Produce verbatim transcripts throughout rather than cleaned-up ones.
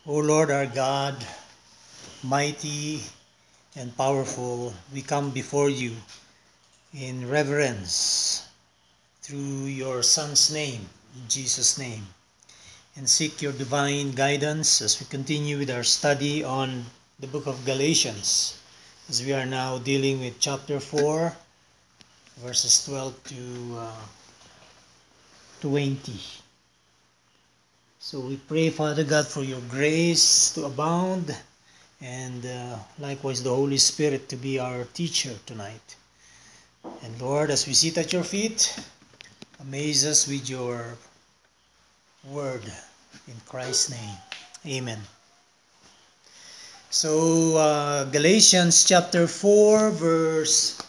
O Lord our God, mighty and powerful, we come before you in reverence through your Son's name, in Jesus' name, and seek your divine guidance as we continue with our study on the book of Galatians, as we are now dealing with chapter four, verses twelve to uh, twenty. So we pray, Father God, for your grace to abound, and uh, likewise the Holy Spirit to be our teacher tonight. And Lord, as we sit at your feet, amaze us with your word in Christ's name. Amen. So uh, Galatians chapter four, verse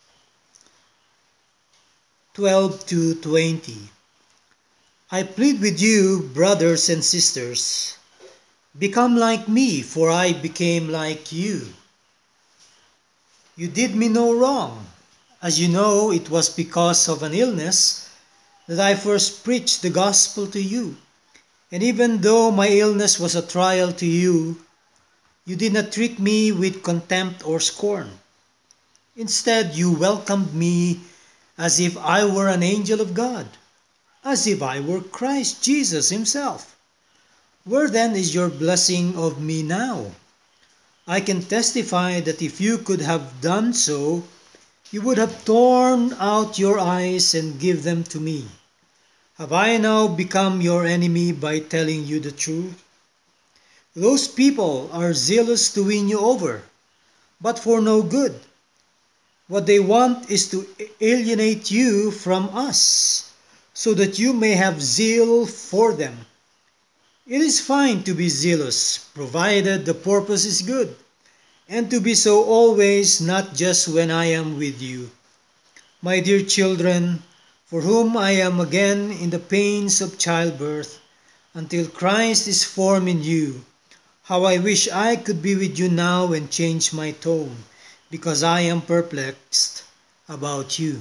twelve to twenty. I plead with you, brothers and sisters, become like me, for I became like you. You did me no wrong. As you know, it was because of an illness that I first preached the gospel to you. And even though my illness was a trial to you, you did not treat me with contempt or scorn. Instead, you welcomed me as if I were an angel of God, as if I were Christ Jesus himself. Where then is your blessing of me now? I can testify that if you could have done so, you would have torn out your eyes and give them to me. Have I now become your enemy by telling you the truth? Those people are zealous to win you over, but for no good. What they want is to alienate you from us, so that you may have zeal for them. It is fine to be zealous, provided the purpose is good, and to be so always, not just when I am with you. My dear children, for whom I am again in the pains of childbirth, until Christ is formed in you, how I wish I could be with you now and change my tone, because I am perplexed about you.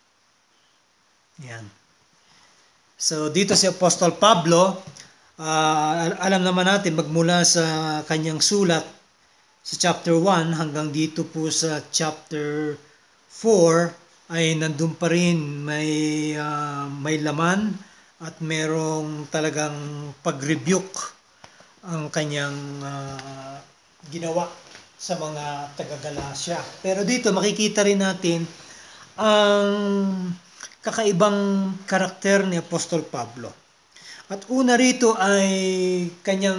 Yan. So dito si Apostol Pablo, uh, alam naman natin magmula sa kanyang sulat sa chapter one hanggang dito po sa chapter four ay nandun pa rin may, uh, may laman at merong talagang pag-rebuke ang kanyang uh, ginawa sa mga taga-Galacia. Pero dito makikita rin natin ang kakaibang karakter ni Apostol Pablo. At una rito ay kanyang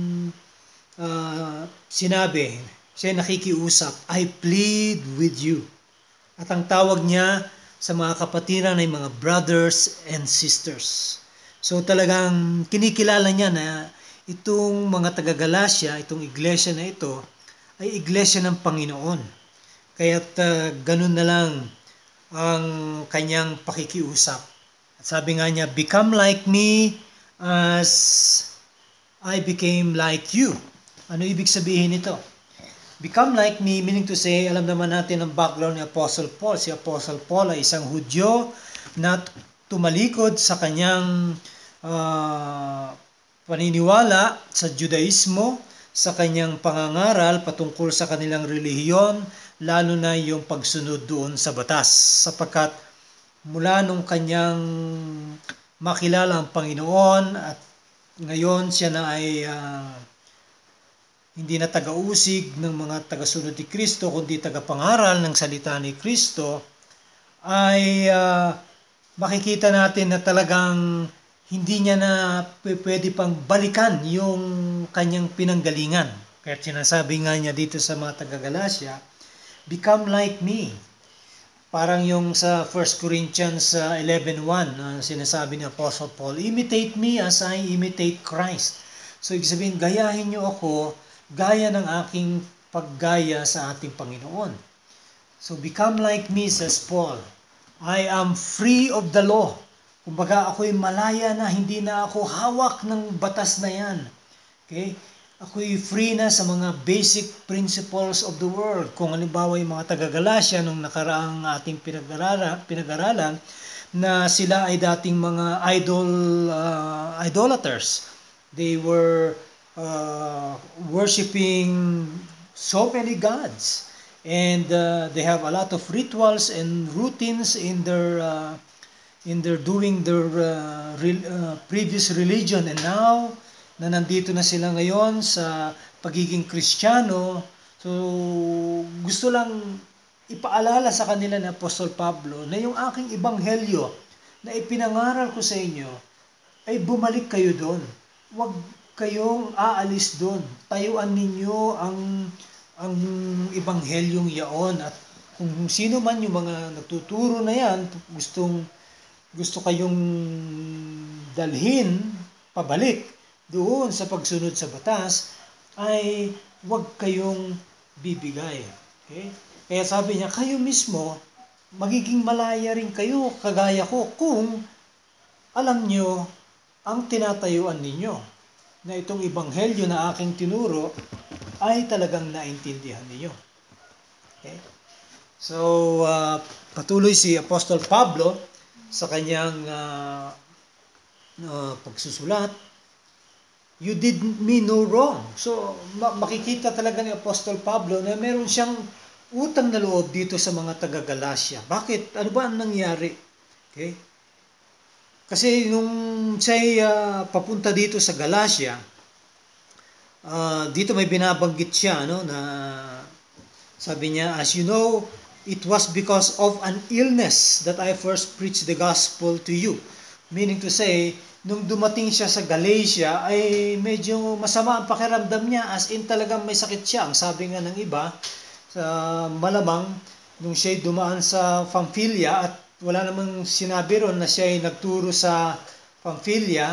uh, sinabi, siya nakikiusap, I plead with you. At ang tawag niya sa mga kapatiran ay mga brothers and sisters. So talagang kinikilala niya na itong mga taga-Galacia, itong iglesia na ito, ay iglesia ng Panginoon. Kaya't uh, ganun na lang ang kanyang pakikiusap. At sabi nga niya, become like me as I became like you. Ano ibig sabihin ito? Become like me, meaning to say, alam naman natin ang background ni Apostle Paul. Si Apostle Paul ay isang Hudyo na tumalikod sa kanyang uh, paniniwala sa Judaismo, sa kanyang pangangaral patungkol sa kanilang relihiyon, lalo na yung pagsunod doon sa batas. Sapagkat mula nung kanyang makilala ang Panginoon at ngayon siya na ay uh, hindi na taga-usig ng mga taga-sunod ni Kristo, kundi taga-pangaral ng salita ni Kristo, ay uh, makikita natin na talagang hindi niya na pwede pang balikan yung kanyang pinanggalingan. Kaya sinasabi nga niya dito sa mga taga-Galacia, become like me. Parang yung sa First Corinthians eleven one, uh, sinasabi ni Apostle Paul, imitate me as I imitate Christ. So, ibig sabihin, gayahin niyo ako gaya ng aking paggaya sa ating Panginoon. So, become like me, says Paul. I am free of the law. Kumbaga, ako'y malaya na, hindi na ako hawak ng batas na yan. Okay? Ako'y free na sa mga basic principles of the world. Kung halimbawa yung mga taga-Galacia nung nakaraang ating pinag-aralan, pinag-aralan na sila ay dating mga idol uh, idolaters. They were uh, worshiping so many gods, and uh, they have a lot of rituals and routines in their uh, in their doing their uh, re- uh, previous religion, and now na nandito na sila ngayon sa pagiging Kristiyano. So gusto lang ipaalala sa kanila ni Apostol Pablo na yung aking ebanghelyo na ipinangaral ko sa inyo ay bumalik kayo doon. Huwag kayong aalis doon. Tayuan ninyo ang ang ebanghelyong yaon, at kung sino man yung mga nagtuturo na yan, gustong gusto kayong dalhin pabalik doon sa pagsunod sa batas, ay huwag kayong bibigay. Okay? Kaya sabi niya, kayo mismo, magiging malaya rin kayo, kagaya ko, kung alam nyo ang tinatayuan ninyo, na itong ebanghelyo na aking tinuro ay talagang naintindihan ninyo. Okay? So, uh, patuloy si Apostol Pablo sa kanyang uh, uh, pagsusulat, you did me no wrong. So, makikita talaga ni Apostol Pablo na meron siyang utang na loob dito sa mga taga-Galacia. Bakit? Ano ba ang nangyari? Okay? Kasi nung siya'y uh, papunta dito sa Galacia, uh, dito may binabanggit siya, no, na sabi niya, as you know, it was because of an illness that I first preached the gospel to you. Meaning to say, nung dumating siya sa Galatia, ay medyo masama ang pakiramdam niya, as in talagang may sakit siya. Ang sabi nga ng iba, sa malamang, nung siya'y dumaan sa Pamphylia, at wala namang sinabi ron na siya'y nagturo sa Pamphylia,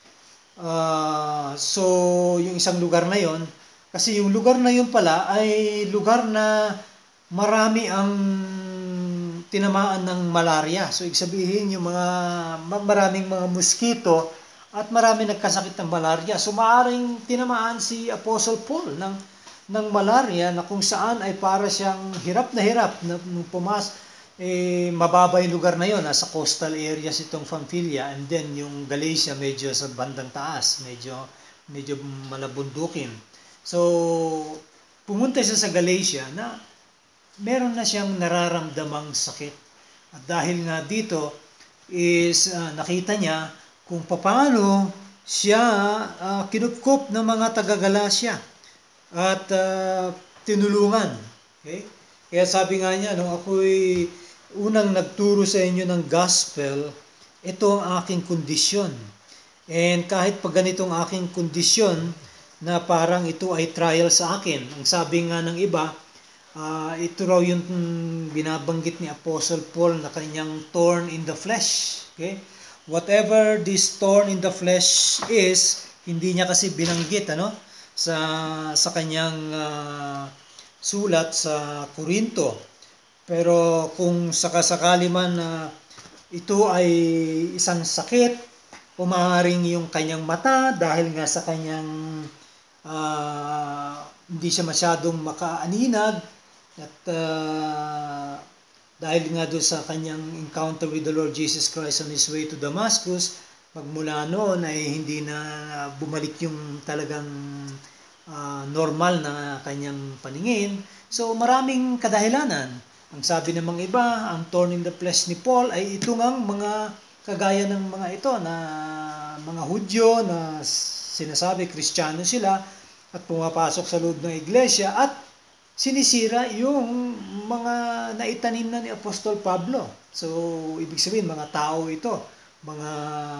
uh, so yung isang lugar na yon, kasi yung lugar na yun pala ay lugar na marami ang tinamaan ng malaria. So, ibig sabihin, yung mga maraming mga mosquito at marami nagkasakit ng malaria. So, maaring tinamaan si Apostle Paul ng, ng malaria, na kung saan ay para siyang hirap na hirap na pumas, eh, mababa yung lugar na yun. Nasa coastal areas itong Pamphylia, and then yung Galatia medyo sa bandang taas, medyo, medyo malabundukin. So, pumunta siya sa Galatia na meron na siyang nararamdamang sakit. At dahil nga dito is uh, nakita niya kung paano siya uh, kinupkup ng mga taga-Galacia at uh, tinulungan. Okay? Kaya sabi nga niya, nung ako'y unang nagturo sa inyo ng gospel, ito ang aking kondisyon. And kahit pag ganitong aking kondisyon, na parang ito ay trial sa akin. Ang sabi nga ng iba, Uh, ito raw yung binabanggit ni Apostle Paul na kanyang thorn in the flesh. Okay? Whatever this thorn in the flesh is, hindi niya kasi binanggit ano sa sa kanyang uh, sulat sa Korinto. Pero kung sakasakali man uh, ito ay isang sakit, o maaaring yung kanyang mata dahil nga sa kanyang uh, hindi siya masyadong makaaninag. At uh, dahil nga doon sa kanyang encounter with the Lord Jesus Christ on His way to Damascus, magmula noon ay hindi na bumalik yung talagang uh, normal na kanyang paningin. So maraming kadahilanan. Ang sabi ng mga iba, ang thorn in the flesh ni Paul ay ito ngang mga kagaya ng mga ito na mga Hudyo na sinasabi Kristiyano sila at pumapasok sa loob ng iglesia at sinisira yung mga naitanim na ni Apostol Pablo. So, ibig sabihin, mga tao ito, mga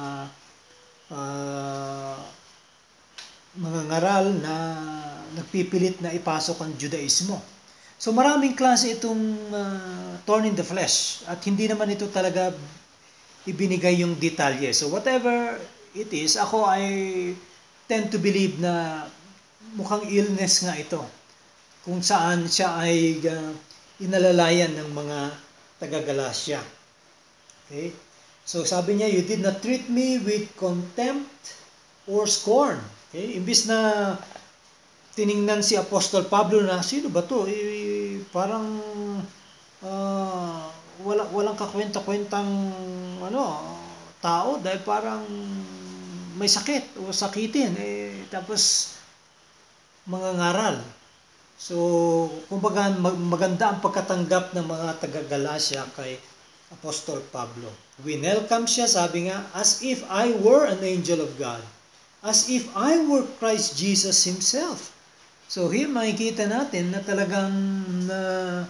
uh, mga ngaral na nagpipilit na ipasok ang Judaismo. So, maraming klase itong uh, thorn in the flesh, at hindi naman ito talaga ibinigay yung detalye. So, whatever it is, ako ay tend to believe na mukhang illness nga ito, kung saan siya ay uh, inalalayan ng mga taga-Galacia. Okay? So sabi niya, you did not treat me with contempt or scorn. Okay? Imbis na tiningnan si Apostol Pablo na, sino ba to? Eh, parang uh, wala, walang kakwenta-kwentang ano, tao dahil parang may sakit o sakitin. Eh, tapos mangangaral. So, kumbaga maganda ang pagkatanggap ng mga taga-Galacia kay Apostol Pablo. Winelcome siya, sabi nga, as if I were an angel of God. As if I were Christ Jesus Himself. So here makikita natin na talagang na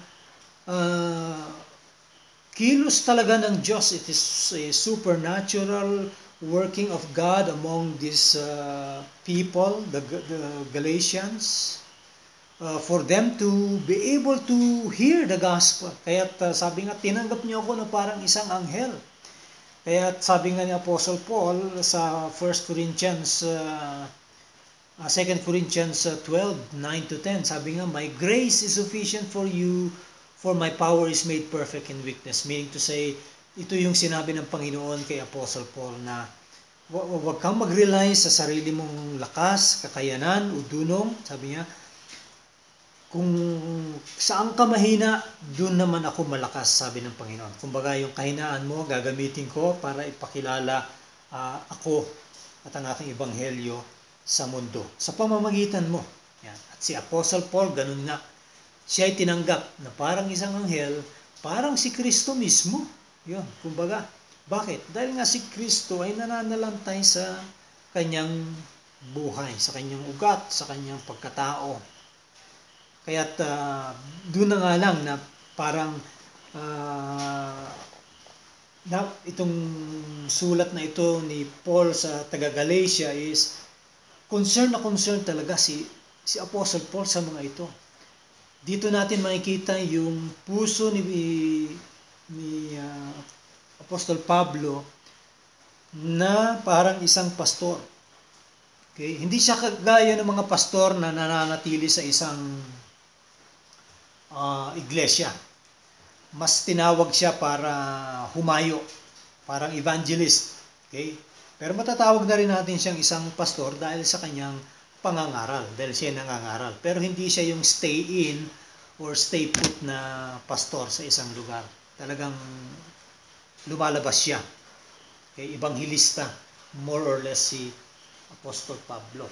uh, kilos talaga ng Diyos. It is a supernatural working of God among these uh, people, the, the Galatians. Uh, for them to be able to hear the gospel. Kaya uh, sabi nga, tinanggap niyo ako na parang isang anghel. Kaya sabi nga ni Apostle Paul sa First Corinthians, uh, uh, Second Corinthians uh, twelve, nine to ten, sabi nga, my grace is sufficient for you, for my power is made perfect in weakness. Meaning to say, ito yung sinabi ng Panginoon kay Apostle Paul na huwag kang mag-rely sa sarili mong lakas, kakayanan, o dunong. Sabi niya, kung saan ka mahina, doon naman ako malakas, sabi ng Panginoon. Kumbaga, yung kahinaan mo, gagamitin ko para ipakilala uh, ako at ang aking ebanghelyo sa mundo. Sa pamamagitan mo. Yan. At si Apostle Paul, ganun nga. Siya ay tinanggap na parang isang anghel, parang si Kristo mismo. Yun, kumbaga. Bakit? Dahil nga si Kristo ay nananalantay sa kanyang buhay, sa kanyang ugat, sa kanyang pagkatao. Kaya't uh, doon na nga lang na parang uh, na itong sulat na ito ni Paul sa taga-Galatia is concern na concern talaga si, si Apostle Paul sa mga ito. Dito natin makikita yung puso ni, ni uh, Apostol Pablo na parang isang pastor. Okay? Hindi siya kagaya ng mga pastor na nananatili sa isang Uh, iglesia. Mas tinawag siya para humayo, parang evangelist. Okay? Pero matatawag na rin natin siyang isang pastor dahil sa kanyang pangangaral, dahil siya nangangaral. Pero hindi siya yung stay in or stay put na pastor sa isang lugar. Talagang lumalabas siya. Okay? Evangelista, more or less si Apostol Pablo.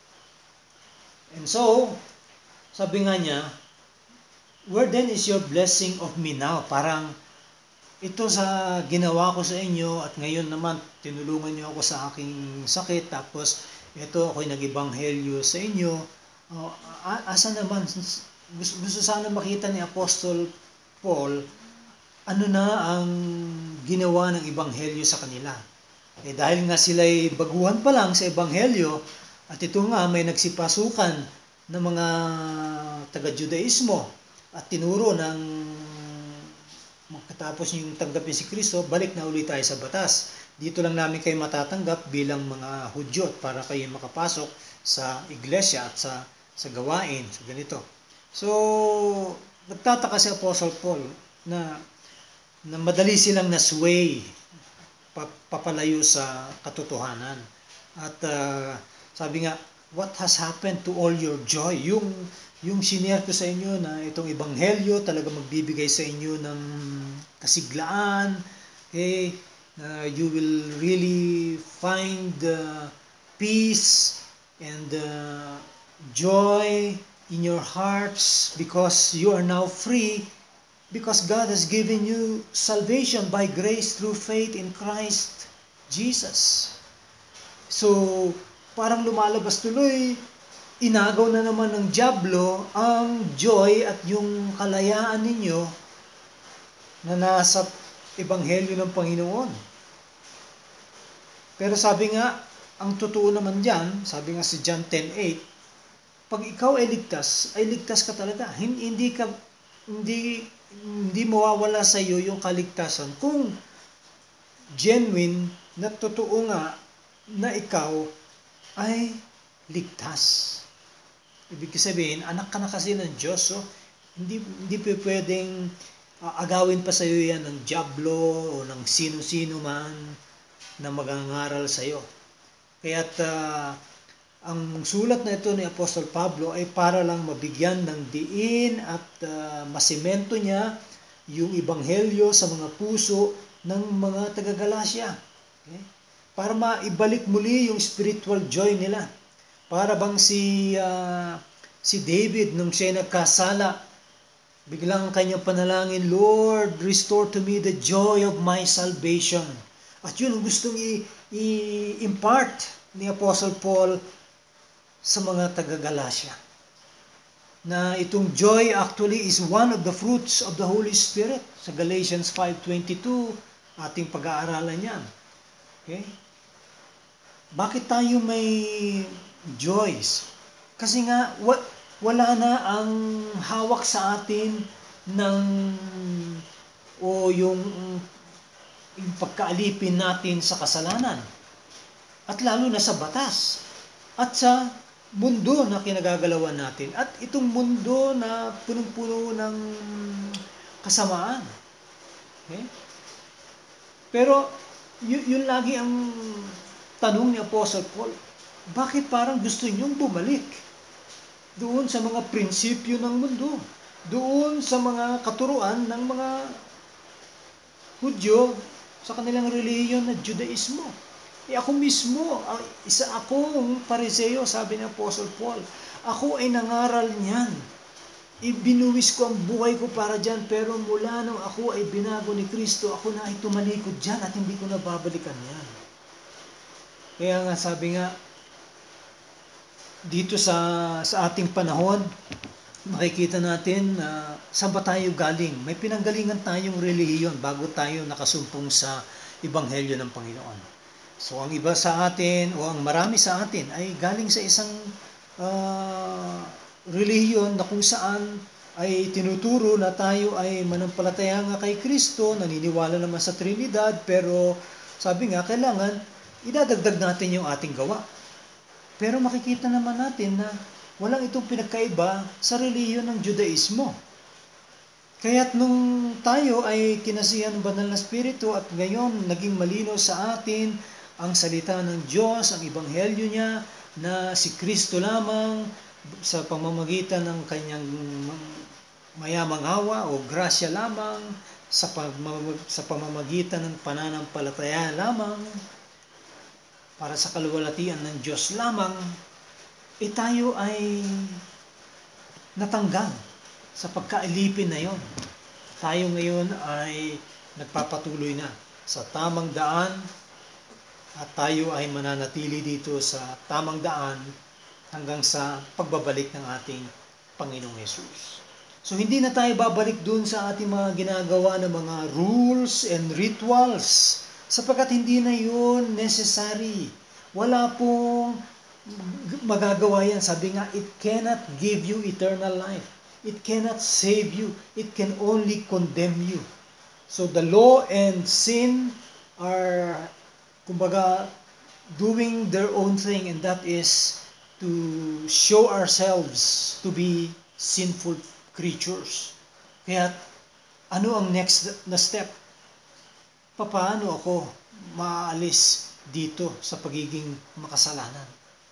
And so, sabi nga niya, where then is your blessing of me now? Parang ito sa ginawa ko sa inyo at ngayon naman tinulungan niyo ako sa aking sakit, tapos ito ako'y nag-ebanghelyo sa inyo. Uh, asa naman, gusto, gusto sana makita ni Apostol Paul ano na ang ginawa ng ebanghelyo sa kanila. Eh, dahil nga sila'y baguhan pa lang sa ebanghelyo at ito nga may nagsipasukan ng mga taga-Judaismo at tinuro ng magkatapos yung tanggapin si Kristo, balik na ulit tayo sa batas. Dito lang namin kayo matatanggap bilang mga Hudyo para kayo makapasok sa iglesia at sa, sa gawain. So, ganito. So, nagtataka si Apostle Paul na, na madali silang nasway papalayo sa katotohanan. At uh, sabi nga, what has happened to all your joy? Yung yung sinare ko sa inyo na itong ebanghelyo talaga magbibigay sa inyo ng kasiglaan, okay? Uh, you will really find uh, peace and uh, joy in your hearts because you are now free because God has given you salvation by grace through faith in Christ Jesus. So, parang lumalabas tuloy, inagaw na naman ng dyablo ang joy at yung kalayaan ninyo na nasa ebanghelyo ng Panginoon. Pero sabi nga, ang totoo naman dyan, sabi nga si John ten eight, pag ikaw ay ligtas, ay ligtas ka talaga. Hindi ka, hindi, hindi mawawala sa iyo yung kaligtasan kung genuine na totoo nga na ikaw ay ligtas. Ibig sabihin, anak ka na kasi ng Diyos, so hindi, hindi pwedeng uh, agawin pa sa iyo yan ng dyablo o ng sino-sino man na magangaral sa iyo. Kaya't uh, ang sulat na ito ni Apostol Pablo ay para lang mabigyan ng diin at uh, masemento niya yung ebanghelyo sa mga puso ng mga taga-Galacia. Okay? Para maibalik muli yung spiritual joy nila. Para bang si uh, Si David, nung siya nagkasala, biglang ang kanyang panalangin, Lord, restore to me the joy of my salvation. At yun ang gustong i-impart ni Apostle Paul sa mga taga-Galatia. Na itong joy actually is one of the fruits of the Holy Spirit. Sa Galatians five twenty-two, ating pag-aaralan yan. Okay? Bakit tayo may joys? Kasi nga, wa- wala na ang hawak sa atin ng o yung, yung pagkaalipin natin sa kasalanan. At lalo na sa batas. At sa mundo na kinagagalawan natin. At itong mundo na punong-puno ng kasamaan. Okay? Pero, yun, yun lagi ang tanong ni Apostle Paul. Bakit parang gusto niyong bumalik doon sa mga prinsipyo ng mundo? Doon sa mga katuruan ng mga Hudyo sa kanilang relihiyon na Judaismo. Eh ako mismo, isa akong Pariseo, sabi ni Apostle Paul. Ako ay nangaral niyan. Ibinuwis ko ang buhay ko para dyan, pero mula nung ako ay binago ni Kristo, ako na ay tumalikod dyan at hindi ko na babalikan yan. Kaya nga sabi nga, dito sa, sa ating panahon, makikita natin na uh, saan ba tayo galing? May pinanggalingan tayong relihiyon bago tayo nakasumpong sa Ebanghelyo ng Panginoon. So ang iba sa atin o ang marami sa atin ay galing sa isang uh, relihiyon na kung saan ay tinuturo na tayo ay manampalataya nga kay Kristo, naniniwala naman sa Trinidad, pero sabi nga kailangan idadagdag natin yung ating gawa. Pero makikita naman natin na walang itong pinagkaiba sa relihiyon ng Judaismo. Kaya't nung tayo ay kinasihan ng banal na Espiritu at ngayon naging malino sa atin ang salita ng Diyos, ang Ebanghelyo niya, na si Kristo lamang sa pamamagitan ng kanyang mayamang awa o grasya lamang, sa, pamamag, sa pamamagitan ng pananampalataya lamang, para sa kaluwalhatian ng Diyos lamang, eh tayo ay natanggal sa pagkaalipin na yon. Tayo ngayon ay nagpapatuloy na sa tamang daan at tayo ay mananatili dito sa tamang daan hanggang sa pagbabalik ng ating Panginoong Yesus. So hindi na tayo babalik dun sa ating mga ginagawa ng mga rules and rituals sapagkat hindi na yun necessary. Wala pong magagawa yan. Sabi nga, it cannot give you eternal life. It cannot save you. It can only condemn you. So the law and sin are, kumbaga, doing their own thing, and that is to show ourselves to be sinful creatures. Kaya ano ang next na step? Paano ako maalis dito sa pagiging makasalanan?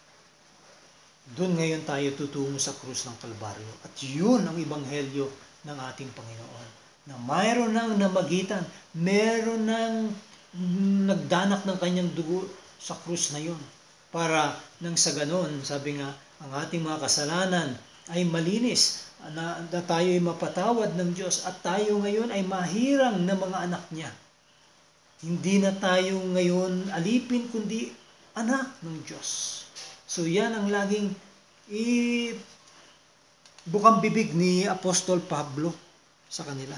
Doon ngayon tayo tutungo sa krus ng Kalbaryo. At yun ang ebanghelyo ng ating Panginoon. Na mayroon nang namagitan, mayroon nang nagdanak ng kanyang dugo sa krus na yun. Para nang sa ganon, sabi nga, ang ating mga kasalanan ay malinis, na, na tayo ay mapatawad ng Diyos at tayo ngayon ay mahirang na mga anak niya. Hindi na tayo ngayon alipin, kundi anak ng Diyos. So yan ang laging i bukang bibig ni Apostol Pablo sa kanila.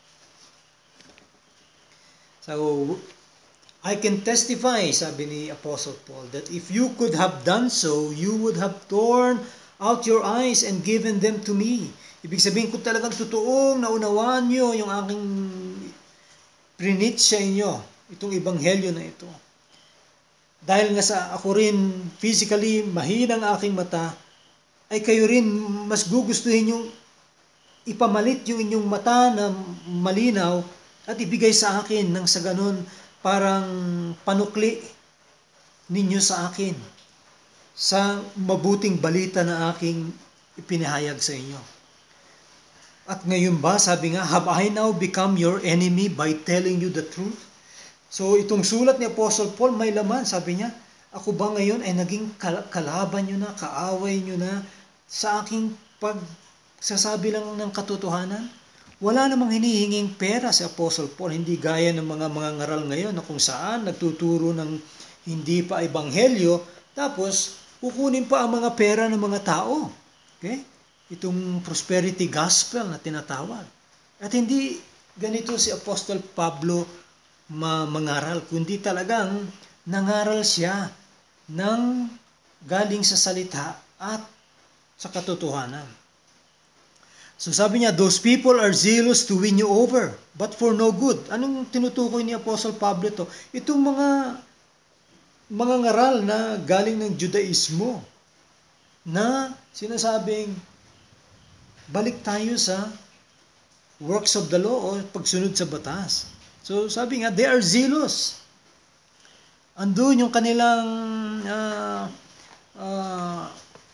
So, I can testify, sabi ni Apostle Paul, that if you could have done so, you would have torn out your eyes and given them to me. Ibig sabihin ko talagang totoong naunawaan nyo yung aking prinit sa inyo, itong ebanghelyo na ito. Dahil nga sa ako rin physically mahinang aking mata, ay kayo rin mas gugustuhin yung ipamalit yung inyong mata na malinaw at ibigay sa akin nang sa ganun parang panukli ninyo sa akin sa mabuting balita na aking ipinahayag sa inyo. At ngayon ba, sabi nga, have I now become your enemy by telling you the truth? So itong sulat ni Apostle Paul may laman, sabi niya, ako ba ngayon ay naging kalaban nyo na, kaaway nyo na, sa aking pagsasabi lang ng katotohanan. Wala namang hinihinging pera si Apostle Paul, hindi gaya ng mga mga ngaral ngayon na kung saan nagtuturo ng hindi pa ebanghelyo, tapos kukunin pa ang mga pera ng mga tao. Okay? Itong prosperity gospel na tinatawag. At hindi ganito si Apostle Pablo ma mangaral, kundi talagang nangaral siya ng galing sa salita at sa katotohanan. So sabi niya, those people are zealous to win you over, but for no good. Anong tinutukoy ni Apostle Pablo to? Itong mga mga ngaral na galing ng Judaismo na sinasabing balik tayo sa works of the law o pagsunod sa batas. So sabi nga, they are zealous. Andun yung kanilang uh, uh,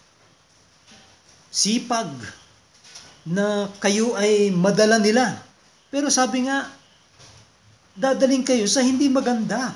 sipag na kayo ay madala nila. Pero sabi nga, dadaling kayo sa hindi maganda.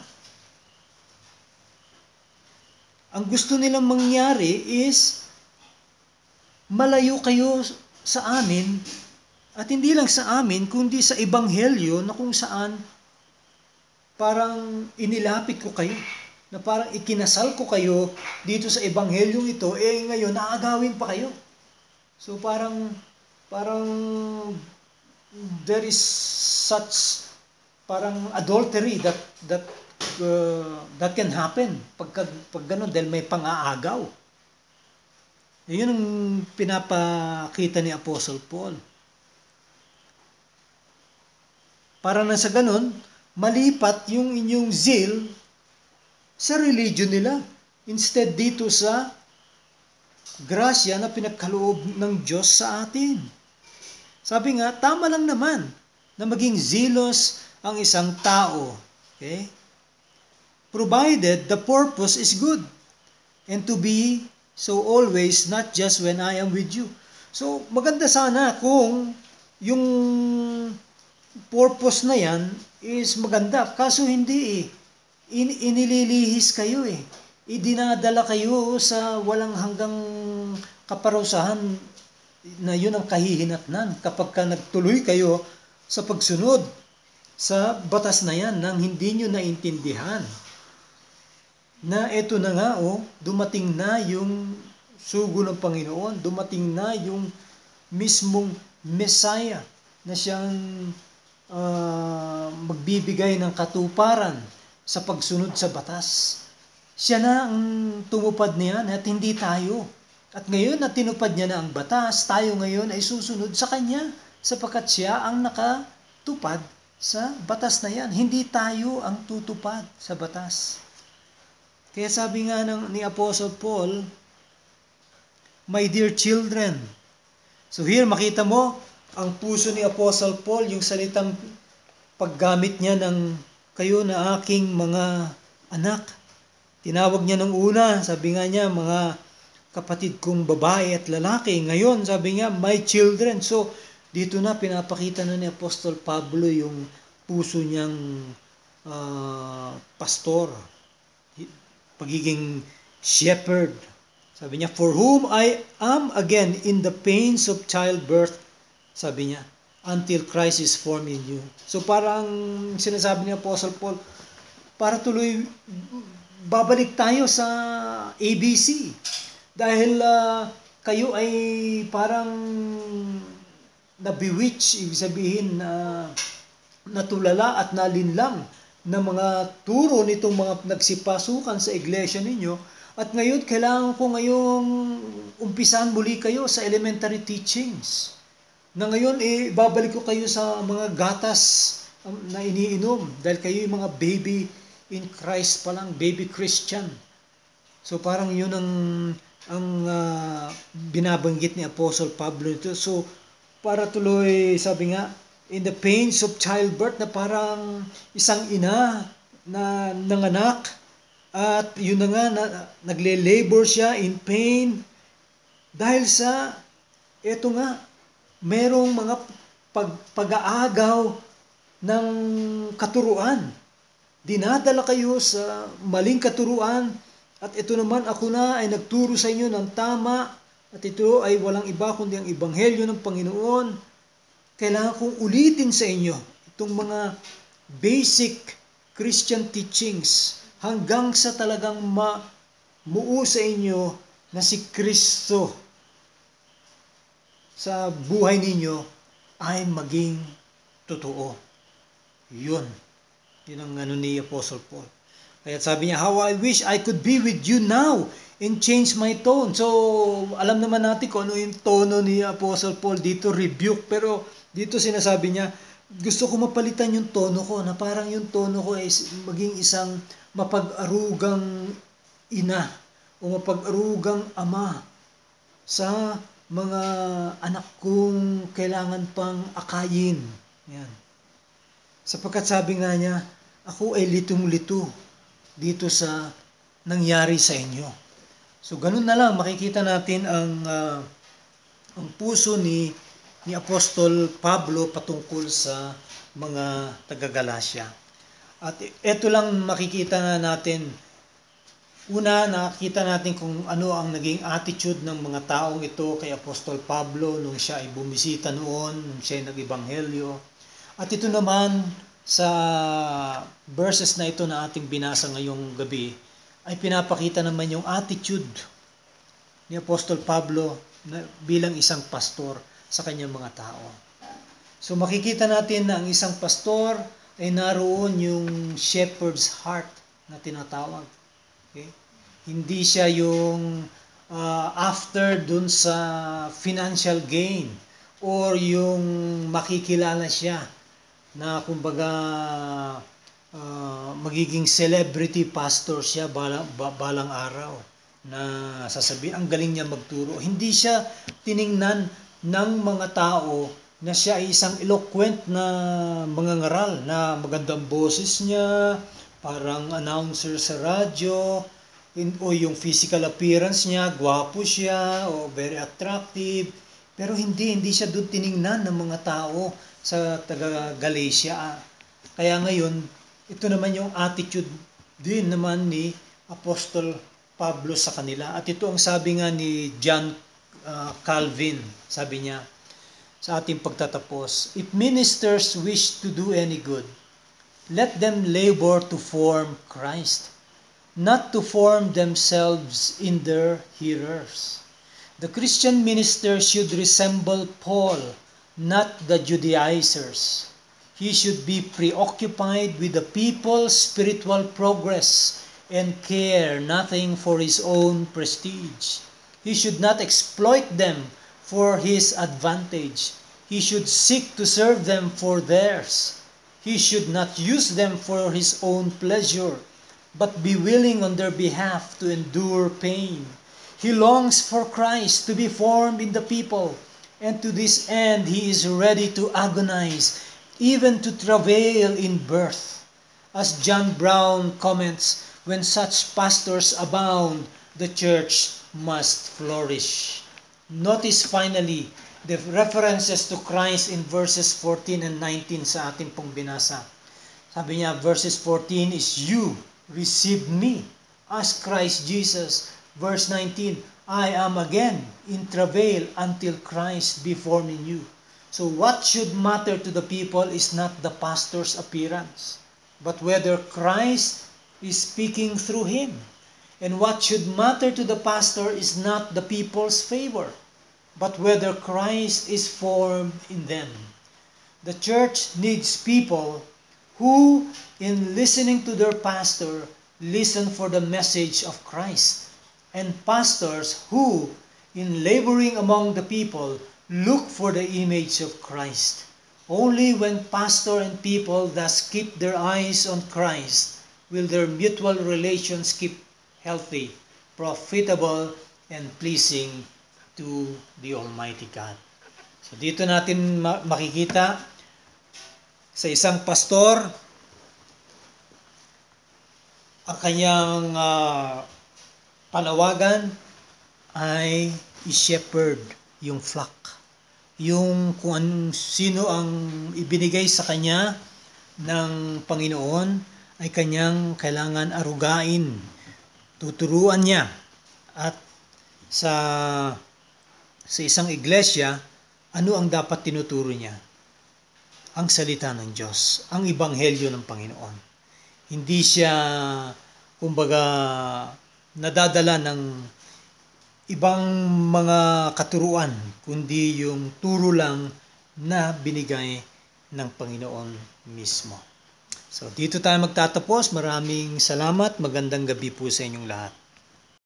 Ang gusto nilang mangyari is malayo kayo sa amin, at hindi lang sa amin, kundi sa ebanghelyo na kung saan parang inilapit ko kayo, na parang ikinasal ko kayo dito sa ebanghelyong ito, eh ngayon naagawin pa kayo. So parang parang there is such parang adultery that that uh, that can happen pag pag ganun, dahil may pang-aagaw. E yun ang pinapakita ni Apostle Paul. Para na sa ganun, malipat yung inyong zeal sa religion nila. Instead dito sa grasya na pinagkaloob ng Diyos sa atin. Sabi nga, tama lang naman na maging zealous ang isang tao. Okay? Provided the purpose is good. And to be so always, not just when I am with you. So, maganda sana kung yung purpose na yan is maganda. Kaso hindi eh. In, inililihis kayo eh. Idinadala kayo sa walang hanggang kaparusahan na yun ang kahihinatnan kapag ka nagtuloy kayo sa pagsunod sa batas na yan nang hindi nyo naintindihan. Na eto na nga oh, dumating na yung sugo ng Panginoon, dumating na yung mismong Messiah na siyang Uh, magbibigay ng katuparan sa pagsunod sa batas. Siya na ang tumupad niyan at hindi tayo. At ngayon na tinupad niya na ang batas, tayo ngayon ay susunod sa Kanya sapagkat siya ang nakatupad sa batas na yan. Hindi tayo ang tutupad sa batas. Kaya sabi nga ng, ni Apostle Paul, my dear children. So here makita mo, ang puso ni Apostle Paul, yung salitang paggamit niya ng kayo na aking mga anak. Tinawag niya ng una, sabi nga niya, mga kapatid kong babae at lalaki. Ngayon, sabi niya, my children. So, dito na pinapakita na ni Apostol Pablo yung puso niyang uh, pastor, pagiging shepherd. Sabi niya, for whom I am again in the pains of childbirth, sabi niya, until Christ is formed in you. So parang sinasabi ni Apostle Paul, para tuloy, babalik tayo sa A B C. Dahil uh, kayo ay parang na-bewitch, ibig sabihin na uh, natulala at nalinlang na mga turo nitong mga nagsipasukan sa iglesia ninyo. At ngayon, kailangan ko ngayong umpisan muli kayo sa elementary teachings. Na ngayon, eh, babalik ko kayo sa mga gatas um, na iniinom. Dahil kayo yung mga baby in Christ pa lang, baby Christian. So parang yun ang, ang uh, binabanggit ni Apostle Pablo ito. So para tuloy, sabi nga, in the pains of childbirth, na parang isang ina na nanganak. At yun na nga, na, nagle-labor siya in pain. Dahil sa, eto nga, merong mga pag, pag-aagaw ng katuruan. Dinadala kayo sa maling katuruan at ito naman ako na ay nagturo sa inyo ng tama At ito ay walang iba kundi ang Ebanghelyo ng Panginoon. Kailangan kong ulitin sa inyo itong mga basic Christian teachings hanggang sa talagang mamuo sa inyo na si Kristo sa buhay ninyo ay maging totoo. Yun. Yun ang ano ni Apostle Paul. Kaya sabi niya, how I wish I could be with you now and change my tone. So, alam naman natin kung ano yung tono ni Apostle Paul dito, rebuke. Pero dito sinasabi niya, gusto ko mapalitan yung tono ko, na parang yung tono ko ay maging isang mapag-arugang ina o mapag-arugang ama sa mga anak kong kailangan pang akayin. Yan. Sapagkat sabi nga niya, ako ay litong-lito dito sa nangyari sa inyo. So ganun na lang, makikita natin ang uh, ang puso ni ni Apostol Pablo patungkol sa mga taga-Galacia. At ito lang makikita na natin. Una, nakita natin kung ano ang naging attitude ng mga taong ito kay Apostol Pablo nung siya ay bumisita noon, nung siya ay nag-ebanghelyo. At ito naman sa verses na ito na ating binasa ngayong gabi, ay pinapakita naman yung attitude ni Apostol Pablo na bilang isang pastor sa kanyang mga tao. So makikita natin na ang isang pastor ay naroon yung shepherd's heart na tinatawag. Okay? Hindi siya yung uh, after dun sa financial gain or yung makikilala siya na kumbaga uh, magiging celebrity pastor siya balang, balang araw na sasabihin ang galing niya magturo. Hindi siya tiningnan ng mga tao na siya ay isang eloquent na mangangaral na magandang boses niya, parang announcer sa radyo, in, o yung physical appearance niya, gwapo siya o very attractive. Pero hindi, hindi siya doon tiningnan ng mga tao sa taga-Galacia. Kaya ngayon, ito naman yung attitude din naman ni Apostol Pablo sa kanila. At ito ang sabi nga ni John uh, Calvin, sabi niya sa ating pagtatapos, if ministers wish to do any good, let them labor to form Christ, not to form themselves in their hearers. The Christian minister should resemble Paul, not the Judaizers. He should be preoccupied with the people's spiritual progress and care nothing for his own prestige. He should not exploit them for his advantage. He should seek to serve them for theirs. He should not use them for his own pleasure, but be willing on their behalf to endure pain. He longs for Christ to be formed in the people, and to this end he is ready to agonize, even to travail in birth. As John Brown comments, when such pastors abound, the church must flourish. Notice finally the references to Christ in verses fourteen and nineteen sa ating pong binasa. Sabi niya, verses fourteen is, you received me as Christ Jesus. Verse nineteen, I am again in travail until Christ be formed in you. So what should matter to the people is not the pastor's appearance, but whether Christ is speaking through him. And what should matter to the pastor is not the people's favor, but whether Christ is formed in them. The church needs people who, in listening to their pastor, listen for the message of Christ, and pastors who, in laboring among the people, look for the image of Christ. Only when pastor and people thus keep their eyes on Christ will their mutual relations keep healthy, profitable, and pleasing to the Almighty God. So dito natin makikita sa isang pastor ang kanyang uh, panawagan ay i-shepherd yung flock. Yung kung an, sino ang ibinigay sa kanya ng Panginoon ay kanyang kailangan arugain. Tuturuan niya. At sa sa isang iglesia, ano ang dapat tinuturo niya? Ang salita ng Diyos, ang ebanghelyo ng Panginoon. Hindi siya, kumbaga, nadadala ng ibang mga katuruan, kundi yung turo lang na binigay ng Panginoon mismo. So, dito tayo magtatapos. Maraming salamat. Magandang gabi po sa inyong lahat.